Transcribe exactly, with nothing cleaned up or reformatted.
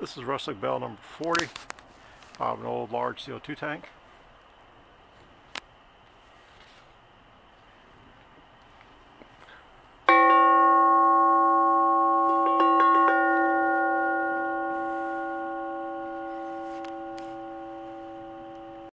This is Rustic bell number forty. I have an old large C O two tank.